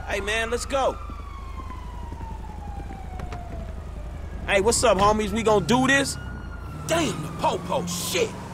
Hey, man, let's go. Hey, what's up, homies? We gonna do this? Damn, the Popo, shit.